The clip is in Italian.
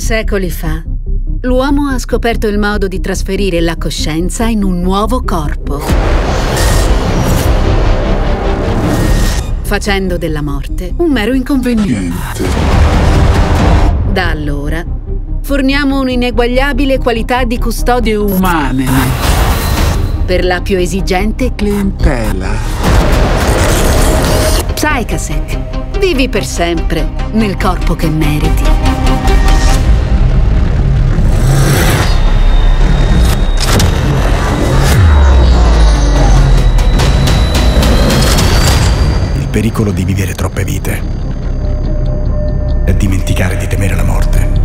Secoli fa, l'uomo ha scoperto il modo di trasferire la coscienza in un nuovo corpo, facendo della morte un mero inconveniente. Da allora, forniamo un'ineguagliabile qualità di custodie umane per la più esigente clientela. Psychasec. Vivi per sempre nel corpo che meriti. Il pericolo di vivere troppe vite è dimenticare di temere la morte.